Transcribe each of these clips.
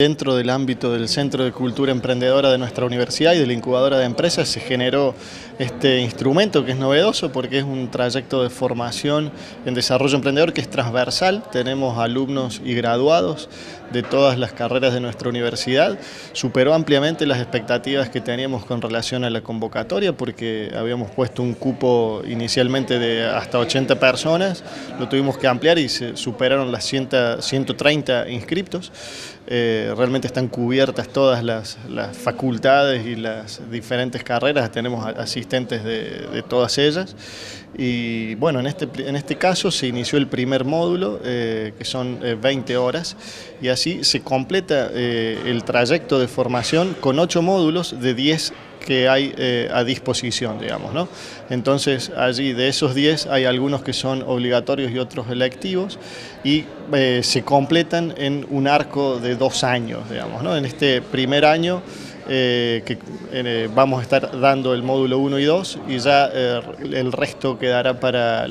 Dentro del ámbito del Centro de Cultura Emprendedora de nuestra universidad y de la incubadora de empresas se generó este instrumento que es novedoso porque es un trayecto de formación en desarrollo emprendedor que es transversal. Tenemos alumnos y graduados de todas las carreras de nuestra universidad. Superó ampliamente las expectativas que teníamos con relación a la convocatoria porque habíamos puesto un cupo inicialmente de hasta 80 personas, lo tuvimos que ampliar y se superaron las 130 inscriptos. Realmente están cubiertas todas las facultades y las diferentes carreras, tenemos asistentes de todas ellas. Y bueno, en este caso se inició el primer módulo, que son 20 horas, y así se completa el trayecto de formación con 8 módulos de 10 que hay a disposición, digamos, ¿no? Entonces allí de esos 10 hay algunos que son obligatorios y otros electivos y se completan en un arco de 2 años, digamos, ¿no? En este primer año vamos a estar dando el módulo 1 y 2 y ya el resto quedará para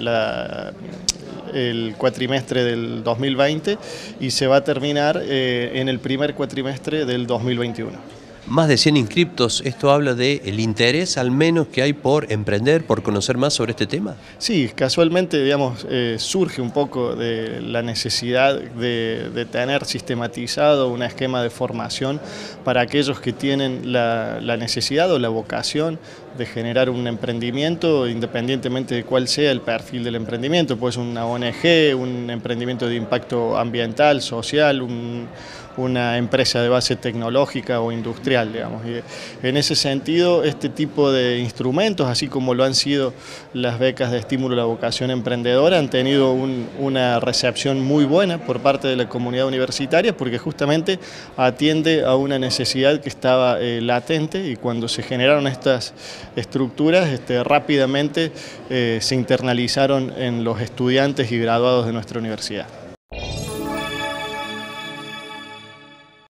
el cuatrimestre del 2020 y se va a terminar en el primer cuatrimestre del 2021. Más de 100 inscriptos, ¿esto habla del interés al menos que hay por emprender, por conocer más sobre este tema? Sí, casualmente, digamos, surge un poco de la necesidad de tener sistematizado un esquema de formación para aquellos que tienen la necesidad o la vocación de generar un emprendimiento, independientemente de cuál sea el perfil del emprendimiento. Puede ser una ONG, un emprendimiento de impacto ambiental, social, una empresa de base tecnológica o industrial, digamos. Y en ese sentido, este tipo de instrumentos, así como lo han sido las becas de estímulo a la vocación emprendedora, han tenido una recepción muy buena por parte de la comunidad universitaria porque justamente atiende a una necesidad que estaba latente y cuando se generaron estas estructuras rápidamente se internalizaron en los estudiantes y graduados de nuestra universidad.